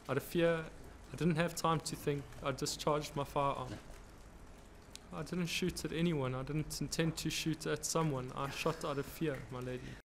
Out of fear, I didn't have time to think. I discharged my firearm. I didn't shoot at anyone. I didn't intend to shoot at someone. I shot out of fear, my lady.